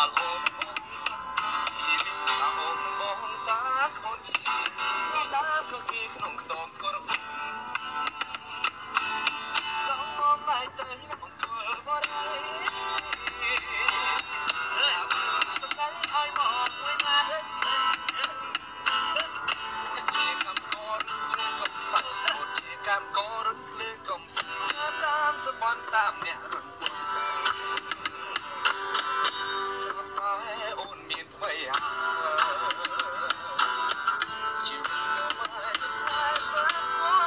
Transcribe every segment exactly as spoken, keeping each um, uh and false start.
ល់អូនបងសាតាអូនបងសាខូនជីដើមក៏គីក្នុងខ្ទមក៏រកដល់មកlạiទៅមកធ្វើបរិយសំដែងឲ្យមកមួយណាជាកំកោរកំសាច់ជាកំកោរលើកំសាច់តាមសបនតាមអ្នករត់សបតែអូនមានអ្វីហើយជាមិនស្អាតស្អាត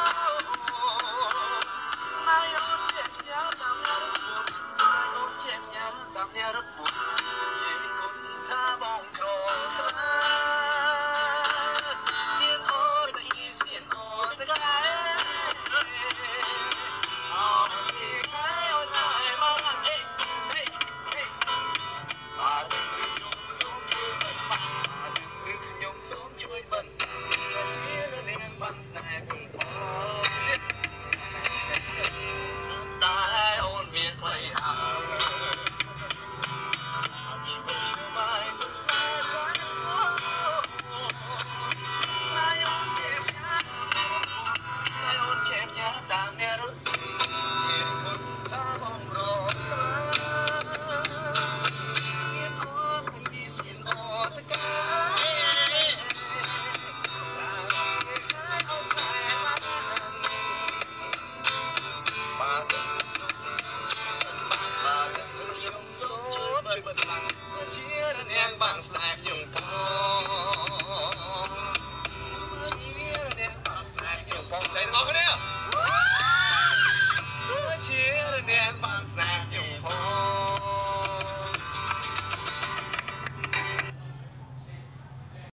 ណាយអូនជាយ៉ាតាមអ្នករត់ណាយអូនជាយ៉ាតាមអ្នករត់និយាយគុណថាបងក្រថ្លាសៀនអូនតែអ៊ីសៀនអូនតែកែអូយកាយអូសៃមកអេអេអេបាទខ្ញុំសូមជួយបន្ទោខ្ញុំសូមជួយបន្ទោជានាងបានស្នេហ៍បងតែអូនមានថ្លៃហើយជីវិតមិនទៅស្នេហ៍ស្នេហ៍ណាយអូនជាយ៉ាណាយអូនជាយ៉ាតាមអ្នករត់មានគុណថាបងរត់សៀនអូនទីសៀនអូនតកាបាទខ្ញុំសូមជួយបន្លាស់ជានាងបានស្នេហ៍ខ្ញុំផង